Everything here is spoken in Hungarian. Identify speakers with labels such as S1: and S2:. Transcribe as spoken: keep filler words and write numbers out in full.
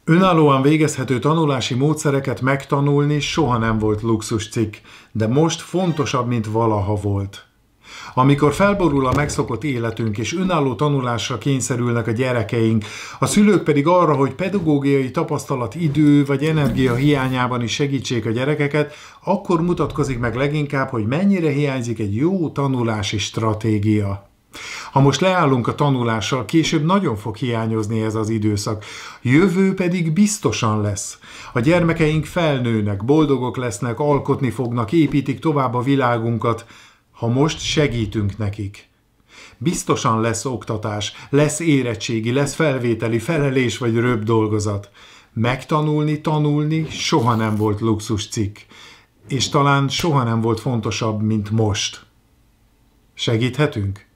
S1: Önállóan végezhető tanulási módszereket megtanulni soha nem volt luxuscikk, de most fontosabb, mint valaha volt. Amikor felborul a megszokott életünk, és önálló tanulásra kényszerülnek a gyerekeink, a szülők pedig arra, hogy pedagógiai tapasztalat, idő vagy energia hiányában is segítsék a gyerekeket, akkor mutatkozik meg leginkább, hogy mennyire hiányzik egy jó tanulási stratégia. Ha most leállunk a tanulással, később nagyon fog hiányozni ez az időszak. Jövő pedig biztosan lesz. A gyermekeink felnőnek, boldogok lesznek, alkotni fognak, építik tovább a világunkat, ha most segítünk nekik. Biztosan lesz oktatás, lesz érettségi, lesz felvételi, felelés vagy röbb dolgozat. Megtanulni, tanulni soha nem volt luxuscikk, és talán soha nem volt fontosabb, mint most. Segíthetünk?